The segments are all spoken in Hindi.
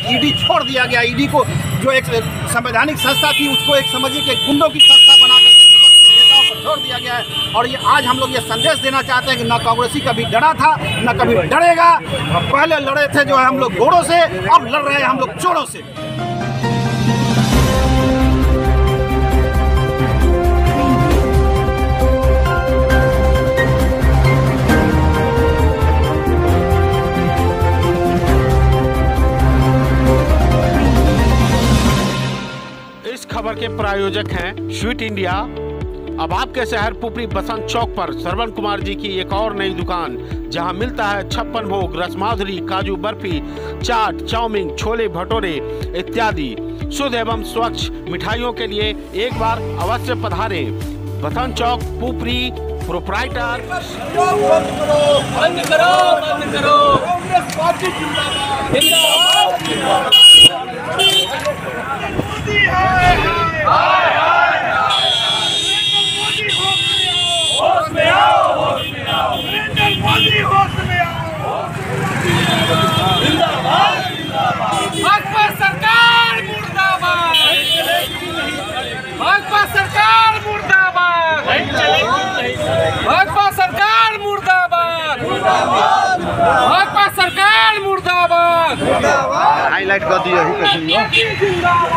ईडी छोड़ दिया गया। ईडी को जो एक संवैधानिक संस्था थी उसको एक समझिए कि गुंडों की संस्था बना करके विपक्ष के नेताओं पर छोड़ दिया गया है। और ये आज हम लोग ये संदेश देना चाहते हैं कि न कांग्रेसी कभी डरा था न कभी डरेगा। पहले लड़े थे जो है हम लोग घोड़ों से, अब लड़ रहे हैं हम लोग चोरों से। इस खबर के प्रायोजक हैं स्वीट इंडिया। अब आपके शहर पुपरी बसंत चौक पर श्रवण कुमार जी की एक और नई दुकान, जहां मिलता है 56 भोग, रसमाधुरी, काजू बर्फी, चाट, चाउमीन, छोले भटूरे इत्यादि शुद्ध एवं स्वच्छ मिठाइयों के लिए एक बार अवश्य पधारें। बसंत चौक पुपरी। प्रोप्राइटर भाजपा सरकार मुर्दाबाद, भाजपा सरकार मुर्दाबाद, भाजपा सरकार मुर्दाबाद, भाजपा सरकार मुर्दाबाद। हाईलाइट कर दिया।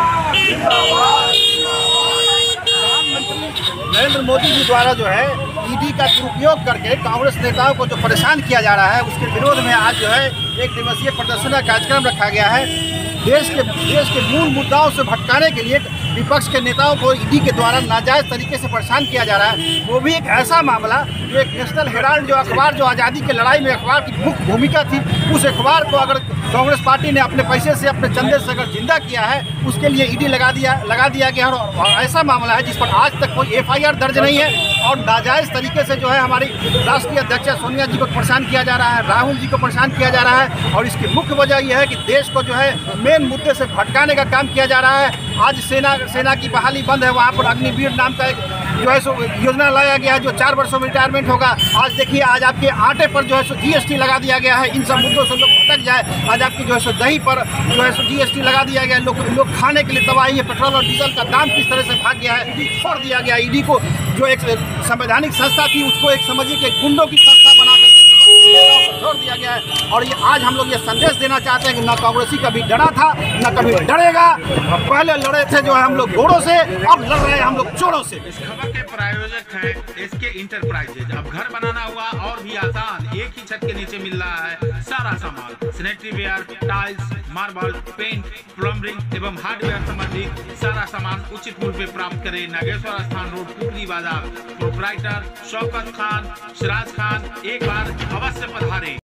नरेंद्र मोदी जी द्वारा जो है ईडी का दुरुपयोग करके कांग्रेस नेताओं को जो परेशान किया जा रहा है, उसके विरोध में आज जो है एक दिवसीय प्रदर्शन का कार्यक्रम रखा गया है। देश के मूल मुद्दाओं से भटकाने के लिए विपक्ष के नेताओं को ईडी के द्वारा नाजायज तरीके से परेशान किया जा रहा है। वो भी एक ऐसा मामला जो एक नेशनल हेराल्ड जो अखबार जो आज़ादी की लड़ाई में अखबार की मुख्य भूमिका थी, उस अखबार को अगर कांग्रेस पार्टी ने अपने पैसे से अपने चंदे से अगर जिंदा किया है, उसके लिए ईडी लगा दिया गया। और ऐसा मामला है जिस पर आज तक कोई एफआईआर दर्ज नहीं है और नाजायज तरीके से जो है हमारी राष्ट्रीय अध्यक्षा सोनिया जी को परेशान किया जा रहा है, राहुल जी को परेशान किया जा रहा है। और इसकी मुख्य वजह यह है कि देश को जो है मेन मुद्दे से भटकाने का काम किया जा रहा है। आज सेना की बहाली बंद है, वहाँ पर अग्निवीर नाम का एक जो है सो योजना लाया गया है जो 4 वर्षों में रिटायरमेंट होगा। आज देखिए, आज आपके आटे पर जो है सो जीएसटी लगा दिया गया है। इन सब मुद्दों से लोग भटक जाए। आज आपकी जो है सो दही पर जो है सो जीएसटी लगा दिया गया। लोग खाने के लिए तबाही है। पेट्रोल और डीजल का दाम किस तरह से भाग गया है, छोड़ दिया गया। ईडी को जो एक संवैधानिक संस्था थी उसको एक समझिए कि गुंडों की संस्था बना करके छोड़ दिया गया है। और ये आज हम लोग ये संदेश देना चाहते हैं कि न कांग्रेसी कभी डरा था न कभी डरेगा। पहले लड़े थे जो है हम लोग घोड़ों से, अब लड़ रहे हैं हम लोग चोरों से। इस खबर के प्रायोजक हैं एसके इंटरप्राइजेज। अब घर बनाना हुआ और भी आसान, एक ही छत के नीचे मिल रहा है सारा सामान, sanitary ware, tiles, marble, paint, plumbing एवं हार्डवेयर संबंधित सारा सामान उचित मूल्य पे प्राप्त करें। नागेश्वर स्थान रोड, पुपरी बाजार। प्रोप्राइटर शौकत खान, सिराज खान। एक बार अवश्य पधारें।